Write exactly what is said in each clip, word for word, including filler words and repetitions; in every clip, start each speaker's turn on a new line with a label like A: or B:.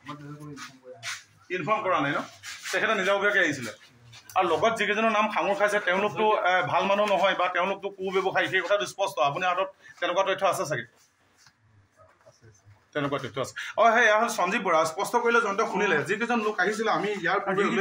A: inform কৰা নাই ন তেখেতে নিজাববীয়াকৈ আহিছিলে আৰু লগত যিকেইজনৰ নাম সাঙুৰ খাইছে তেওঁলোকতো ভাল মানুহ নহয় বা তেওঁলোকতো কু ব্যৱসায়ী সেই কথাটো স্পষ্ট আপুনি হাতত তেনেকুৱা তথ্য আছে চাগে তেনেকুৱা তথ্য আছে অ সেই এয়া হ'ল সঞ্জীৱ বৰা স্পষ্ট কৰিলে জনতা শুনিলে যিকেইজন লোক আহিছিলে আমি ইয়াৰ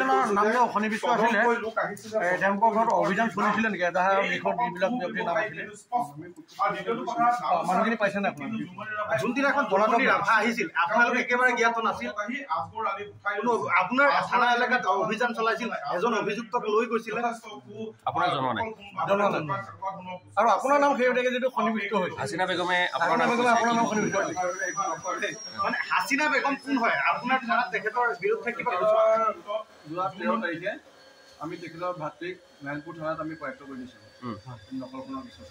B: অভিযান চলিছিলে নেকি এটা লিখত যিবিলাক ব্যক্তিৰ নাম আছিলে মানুহখিনি পাইছে নে আপোনাৰ যোনদিনাখন জনগণৰ ৰাভা আহিছিল আপোনালোকে একেবাৰে জ্ঞাত নাছিল আপোনাৰ থানা এলেকাত অভিযান চলাইছিল এজন অভিযুক্তক লৈ গৈছিলে
C: আপোনাৰ জনোৱা নাই
B: আৰু আপোনাৰ নাম সেইভাগে যিটো সন্নিৱিষ্ট হৈছে
C: হাসিনা বেগমে
B: আপোনাৰ নাম আপোনাৰ নাম সন্নিৱিষ্ট
D: মানে হাসিনা বেগম কোন হয় আপোনাৰ থানাত তেখেতৰ বিৰুদ্ধে কিবা
E: যোৱা তেৰ তাৰিখে আমি তেখেতৰ ভাতৃক নাৰায়ণপুৰ থানাত আমি প্ৰয়াত কৰি দিছিলোঁ নকলখনৰ পিছত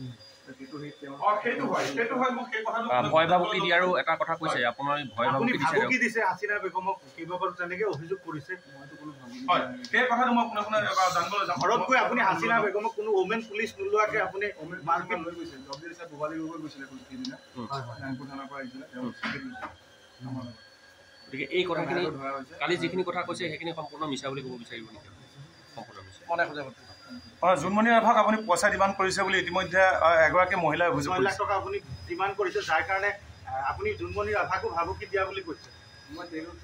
C: ভয় ভাবুকি দিয়াৰো এটা কথা কৈছে আপোনাৰ ভয় ভাবুকি
D: দিছে হাসিনা বেগমক কেইবাবাৰো তেনেকে অভিযোগ কৰিছে ঘৰত গৈ আপুনি হাসিনা বেগমক কোনো ওমেন পুলিচ নোলোৱাকে আপুনি
E: মাৰ্কেট লৈ গৈছে জগদীশ ভোগালী গগৈ গৈছিলে সেইদিনা নাৰায়ণপুৰ থানাৰ পৰা আহিছিলে
C: গতিকে এই কথাখিনি কালি যিখিনি কথা কৈছে সেইখিনি সম্পূৰ্ণ মিছা বুলি ক'ব বিচাৰিব নেকি সম্পূৰ্ণ মিছা
B: মনে খোজা
A: হয় জোনমণি ৰাভাক আপুনি পইচা ডিমাণ্ড কৰিছে বুলি ইতিমধ্যে এগৰাকী মহিলাই অভিযোগ
D: কৰিছে টকা আপুনি ডিমাণ্ড কৰিছে যাৰ কাৰণে আপুনি জোনমণি ৰাভাকো ভাবুকি দিয়া বুলি কৈছে
E: মই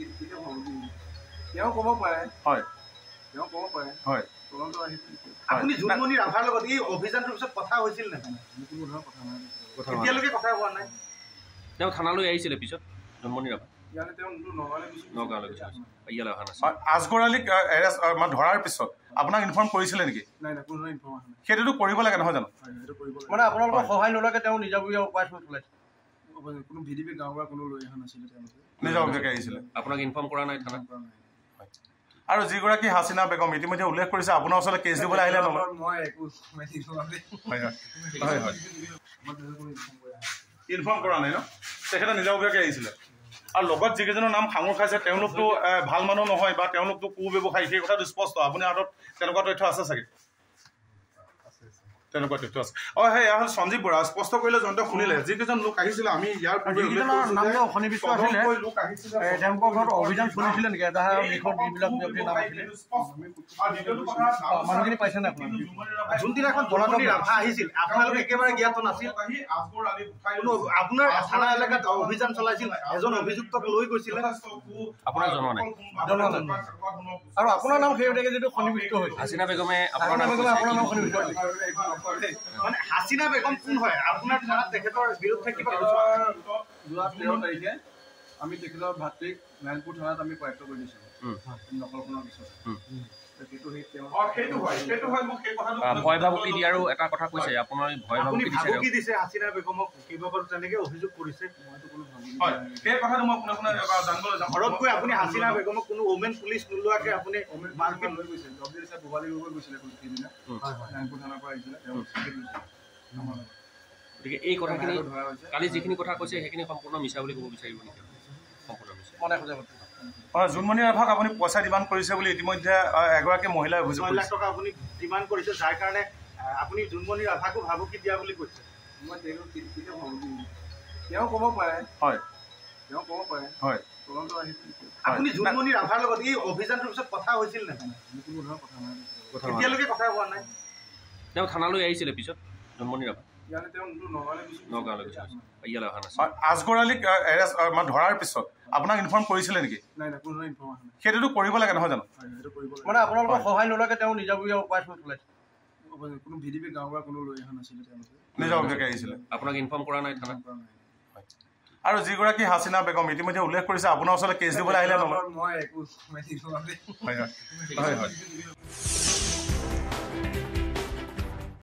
E: তেওঁ ক'ব পাৰে
A: হয়
E: তেওঁ ক'ব পাৰে
A: হয়
D: আপুনি জোনমণি ৰাভাৰ লগত এই অভিযানটোৰ পিছত কথা হৈছিল নে এতিয়ালৈকে কথা হোৱা নাই
C: তেওঁ থানালৈ আহিছিলে পিছত জোনমণি ৰাভা
A: আজগৰালীক ধৰাৰ পিছত আপোনাক ইনফৰ্ম কৰিছিলে নেকি সেইটোতো কৰিব লাগে নহয় জানো
B: মানে আপোনালোকৰ সহায় নোলোৱাকে তেওঁ নিজাববীয়া উপায় চলাইছে
E: কোনো ভিডিপি গাঁৱৰ পৰা কোনো লৈ অহা নাছিলে তেওঁলোকে
A: নিজাববীয়াকৈ আহিছিলে
C: আপোনাক ইনফৰ্ম কৰা নাই থানাত
A: আৰু যিগৰাকী হাসিনা বেগম ইতিমধ্যে উল্লেখ কৰিছে আপোনাৰ ওচৰলৈ কেছ দিবলৈ আহিলে ইনফৰ্ম কৰা নাই ন তেখেতে নিজাববীয়াকৈ আহিছিলে আৰু লগত যিকেইজনৰ নাম সাঙুৰ খাইছে তেওঁলোকতো ভাল মানুহ নহয় বা তেওঁলোকতো কু ব্যৱসায়ী সেই কথাটো স্পষ্ট আপুনি হাতত তেনেকুৱা তথ্য আছে চাগে তেনেকুৱা তথ্য আছে অ সেই এয়া হ'ল সঞ্জীৱ বৰা স্পষ্ট কৰিলে জনতা শুনিলে যিকেইজন লোক আহিছিলে আমি ইয়াৰ
B: অভিযান চলিছিলে নেকি এটা লিখত যিবিলাক ব্যক্তিৰ নাম আছিলে মানুহখিনি পাইছে নে আপোনাৰ
D: যোনদিনাখন জনগণৰ ৰাভা আহিছিল আপোনালোকে একেবাৰে জ্ঞাত নাছিল আপোনাৰ থানা এলেকাত অভিযান চলাইছিল এজন অভিযুক্তক লৈ গৈছিলে
C: আপোনাৰ জনোৱা নাই
B: আৰু আপোনাৰ নাম সেইভাগে যিটো সন্নিৱিষ্ট হৈছে
C: হাসিনা বেগমে
B: আপোনাৰ নাম আপোনাৰ নাম সন্নিৱিষ্ট
D: মানে হাসিনা বেগম কোন হয় আপোনাৰ থানাত তেখেতৰ বিৰুদ্ধে কিবা
E: যোৱা তেৰ তাৰিখে আমি তেখেতৰ ভাতৃক নাৰায়ণপুৰ থানাত আমি প্ৰয়াত কৰি দিছিলোঁ নকলখনৰ পিছত
C: ভয় ভাবুকি দিয়াৰো এটা কথা কৈছে আপোনাৰ ভয় ভাবুকি
D: দিছে হাসিনা বেগমক কেইবাবাৰো তেনেকে অভিযোগ কৰিছে ঘৰত গৈ আপুনি হাসিনা বেগমক কোনো ওমেন পুলিচ নোলোৱাকে আপুনি
E: মাৰ্কেট লৈ গৈছে জগদীশ ভোগালী গগৈ গৈছিলে সেইদিনা নাৰায়ণপুৰ থানাৰ পৰা আহিছিলে
C: গতিকে এই কথাখিনি কালি যিখিনি কথা কৈছে সেইখিনি সম্পূৰ্ণ মিছা বুলি ক'ব বিচাৰিব নেকি সম্পূৰ্ণ মিছা
B: মনে খোজা
A: হয় জোনমণি ৰাভাক আপুনি পইচা ডিমাণ্ড কৰিছে বুলি ইতিমধ্যে এগৰাকী মহিলাই অভিযোগ কৰিছে
D: টকা আপুনি ডিমাণ্ড কৰিছে যাৰ কাৰণে আপুনি জোনমণি ৰাভাকো ভাবুকি দিয়া বুলি কৈছে
E: মই তেওঁ ক'ব পাৰে
A: হয়
E: তেওঁ ক'ব পাৰে
A: হয়
D: আপুনি জোনমণি ৰাভাৰ লগত এই অভিযানটোৰ পিছত কথা হৈছিল নে এতিয়ালৈকে কথা হোৱা নাই
C: তেওঁ থানালৈ আহিছিলে পিছত জোনমণি ৰাভা
A: আজগৰালীক ধৰাৰ পিছত আপোনাক ইনফৰ্ম কৰিছিলে নেকি সেইটোতো কৰিব লাগে নহয় জানো
B: মানে আপোনালোকৰ সহায় নোলোৱাকে তেওঁ নিজাববীয়া উপায় চলাইছে
E: কোনো ভিডিপি গাঁৱৰ পৰা কোনো লৈ অহা নাছিলে তেওঁলোকে
A: নিজাববীয়াকৈ আহিছিলে
C: আপোনাক ইনফৰ্ম কৰা নাই থানাত
A: আৰু যিগৰাকী হাসিনা বেগম ইতিমধ্যে উল্লেখ কৰিছে আপোনাৰ ওচৰলৈ কেছ দিবলৈ আহিলে
E: মই একো
A: হয় হয়